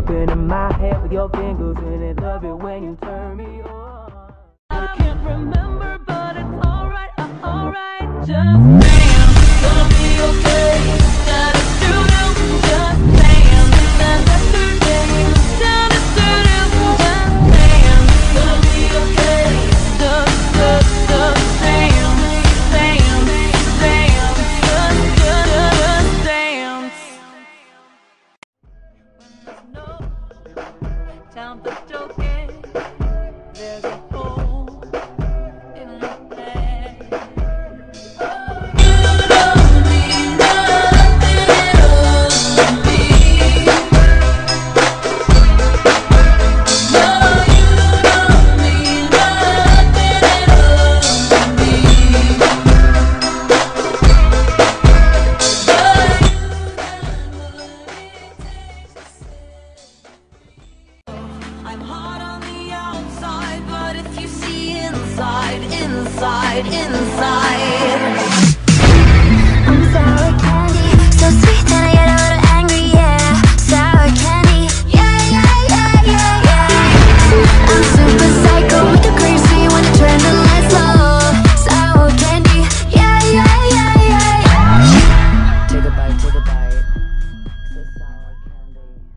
jumping in my head with your fingers, and I love it when you turn me on. I can't remember, but it's alright, alright. Just saying, gonna be okay. That is true, just saying. That's yesterday. Down to just saying, gonna be okay. Just saying, time for joking. There's a hole in my head. Oh, you don't mean nothing at all to me. No, you don't mean nothing at all to me. I'm hard on the outside, but if you see inside, I'm sour candy, so sweet that I get a little angry, yeah. Sour candy, yeah. I'm super psycho with the crazy when I turn the lights low. Sour candy, yeah. take a bite. It's a sour candy.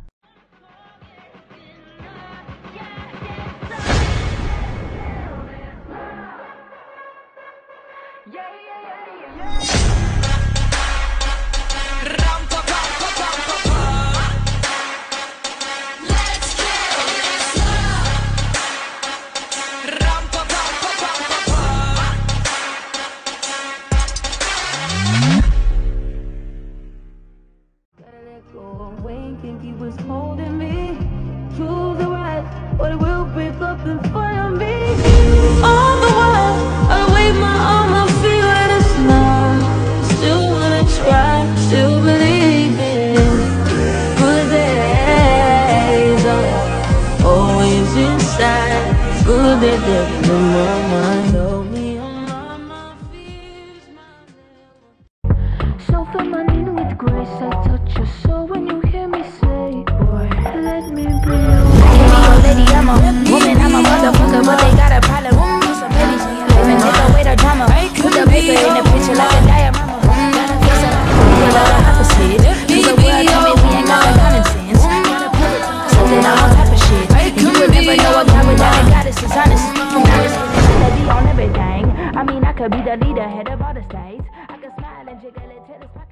He was holding me to the right, but it will break up in front of me. All the while, I wave my arm, I feel it is now. Still wanna try, still believe in good days are always inside. Good days left in my mind. Tell me all my fears, my little. So feminine with grace, I touch your soul when you hear me say, boy, let me be your Lady, I'm a woman, I'm a motherfucker, but they got a problem. Some babies in your life and take away the drama. Put the paper in the picture like a diorama. Gotta fix it up, pull out the opposite. Cause the world told me we ain't got no common sense. Gotta put it on something, I'm on top of shit. And you would never know a guy without a goddess is honest. That be on everything. I mean, I could be the leader, head of all the states. I could smile and jiggle it till it's pocket.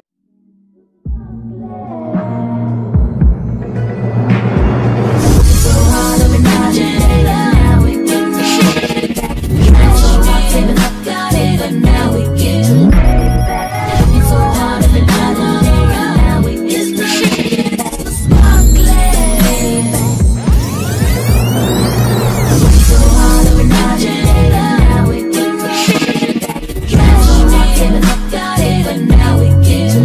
Now we get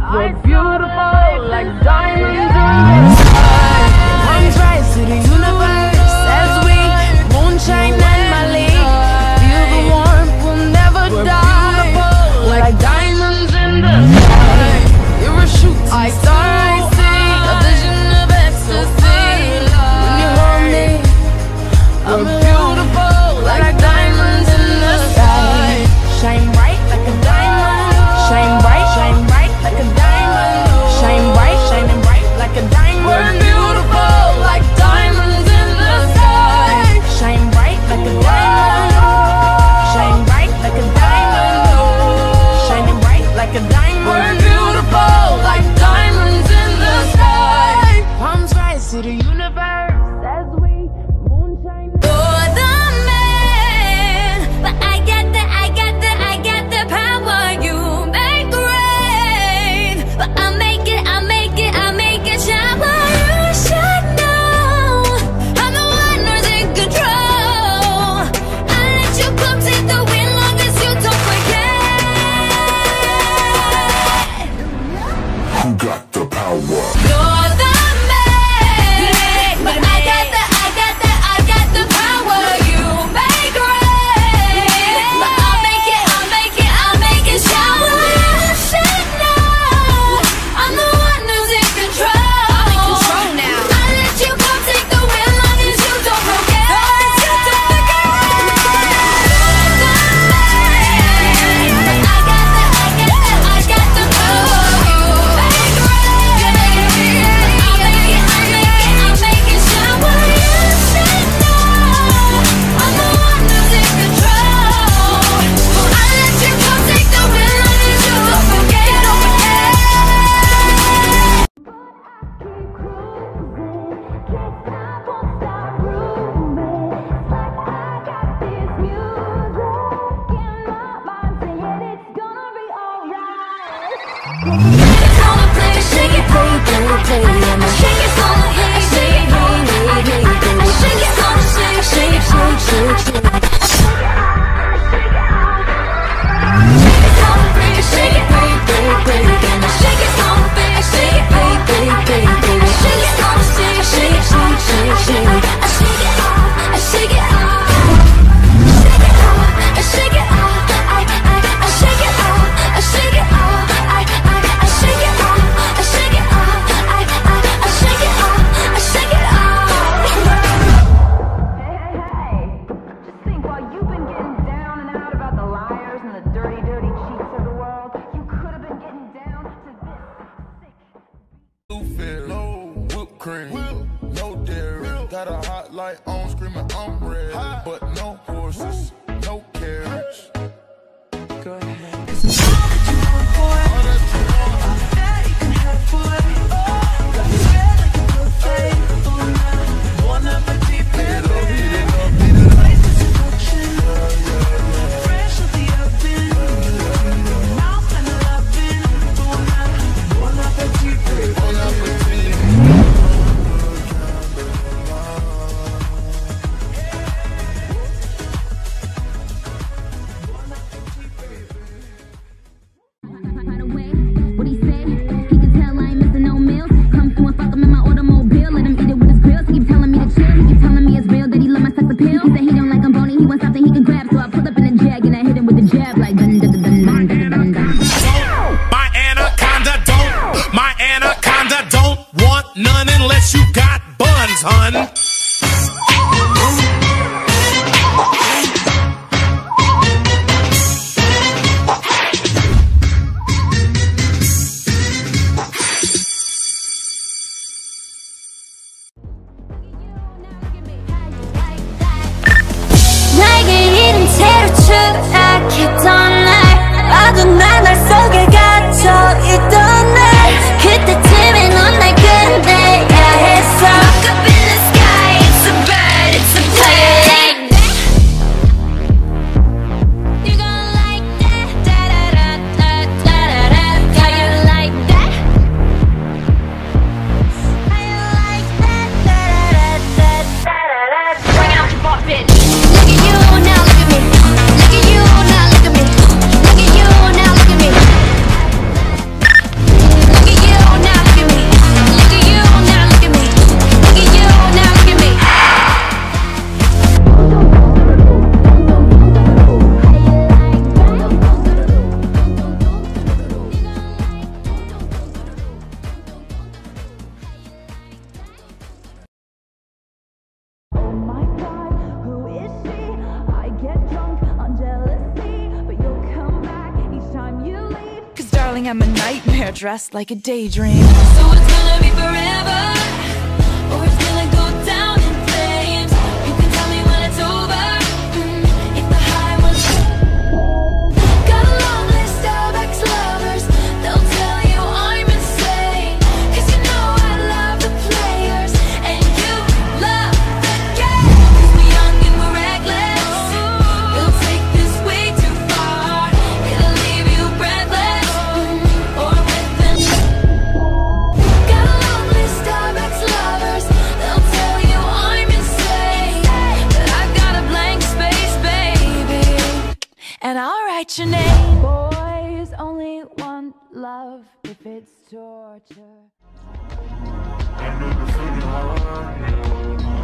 We're beautiful like diamonds in the sky. Arms rise to the universe as we moonshine and Mali. Feel the warmth, we'll never die. Like diamonds in the sky. You're a shooting star, I see a vision of ecstasy. When you hold me, I'm beautiful like diamonds in the sky. Shine bright like a diamond. Shine bright like a diamond. Shine bright, shining bright like a diamond. We're beautiful like diamonds in the sky. Shine bright like a diamond. Shine bright like a diamond. Shining bright like a diamond. We're beautiful like diamonds in the sky. Palms rise to the universe as we moonshine. You're the man, but I got the power. You make rain, but I make it shower. You should know I'm the one who's in control. I let you come take the wind long as you don't forget. Who got the power? You're the man, but I got the power. You make rain, but I'll make it shower. You should know I'm the one who's in control. I'm in control now. I let you come take the wind long as you don't forget. You're the man, but I got the power. You make rain, I'll make it shower. You should know I'm the one who's in control. I let you come take the wind long as you don't forget. Keep cruising, can't stop, won't stop grooving. Like I got this music in my mind, saying it's gonna be alright. It's gonna play, shake it, play, and I shake it, gonna hit, shake it, gonna hit, I shake it, gonna shake, shake it, shake it, it's gonna play, shake it, play, and I shake it, gonna play, shake it, play, I shake it, gonna shake, shake it, I shake it off, I shake it off, I shake it off, I shake it off, I shake it off, I shake it off, I shake it off, I shake it off, I shake it off. Hey, just think while you've been getting down and out about the liars and the dirty, dirty cheats of the world, you could have been getting down to this sick. Bluefield, no whipped cream, no dairy. Got a hot light on, screaming I'm ready, but no horses, no carriage. Go ahead. I'm a nightmare dressed like a daydream. So it's gonna be forever, or it's gonna go down in flames. You can tell me when it's over, if the high was. Got a long list of ex-lovers, they'll tell you I'm insane. 'Cause you know I love the players, and you love the game. 'Cause we're young and we're reckless, we'll take this way too far. It'll leave you breathless, or with an. Got a long list of ex-lovers, they'll tell you I'm insane. But I've got a blank space, baby, And I'll write your name. Boys only want love if it's torture. I know the feeling how I am.